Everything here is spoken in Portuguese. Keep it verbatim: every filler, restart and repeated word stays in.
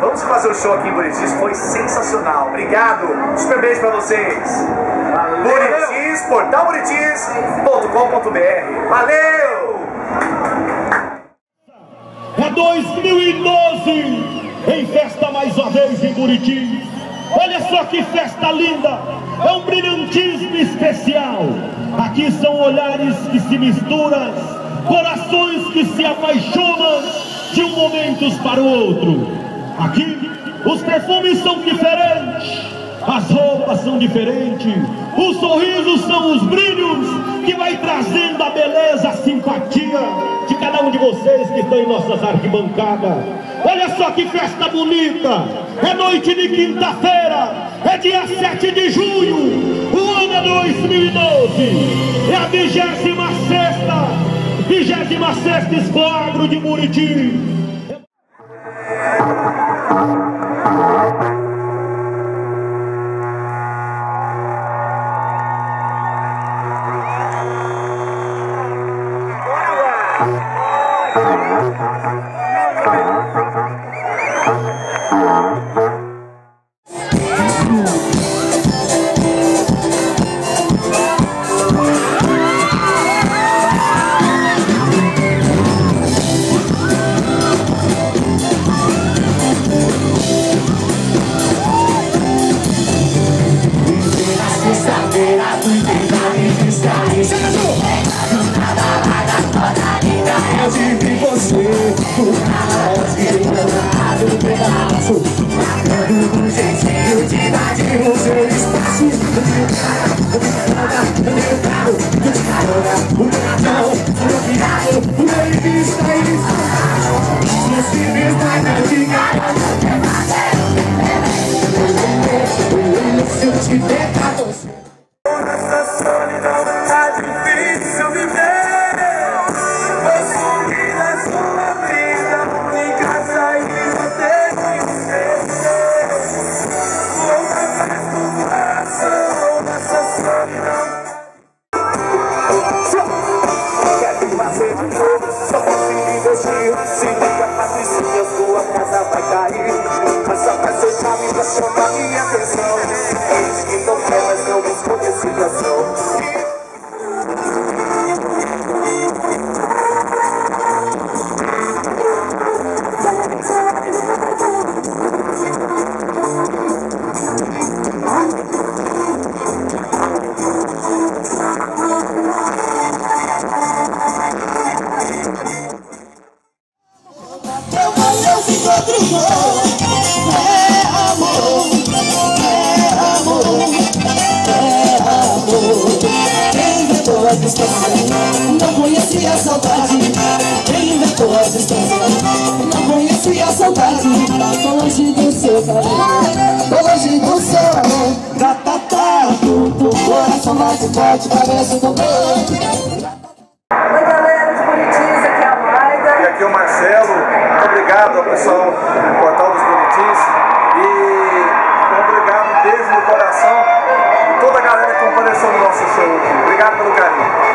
Acabamos de fazer o show aqui em Buritis, foi sensacional. Obrigado, super beijo pra vocês. Buritis, portal buritis ponto com ponto br. Valeu! É dois mil e doze, em festa mais uma vez em Buritis. Olha só que festa linda, é um brilhantismo especial. Aqui são olhares que se misturam, corações que se apaixonam de um momento para o outro. Aqui os perfumes são diferentes, as roupas são diferentes, os sorrisos são os brilhos que vai trazendo a beleza, a simpatia de cada um de vocês que estão em nossas arquibancadas. Olha só que festa bonita, é noite de quinta-feira, é dia sete de junho, o ano é dois mil e doze, é a vigésima sexta, vigésima sexta Expo de Buritis. Não conhecia a saudade. Quem inventou a existência não conhecia a saudade. Tô longe do seu carinho, tô longe do seu amor. Tatatá, do coração bate forte, parece um tambor. Oi galera de Buritis, aqui é a Maida. E aqui é o Marcelo. Muito obrigado ao pessoal do Portal dos Buritis. E obrigado, um beijo no coração de toda a galera que compareceu no nosso show aqui. Obrigado pelo carinho.